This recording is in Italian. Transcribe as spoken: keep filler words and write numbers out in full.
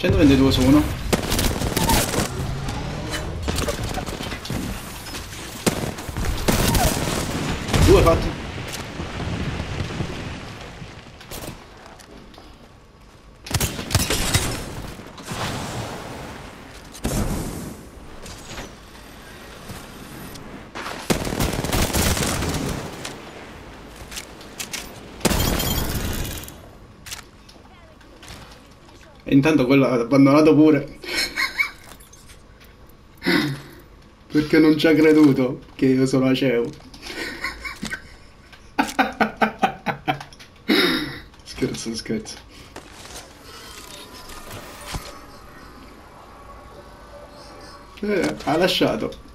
centoventidue su uno. Due fatti. E intanto quello ha abbandonato pure. Perché non ci ha creduto che io sono aceo. Scherzo, scherzo. Eh, ha lasciato.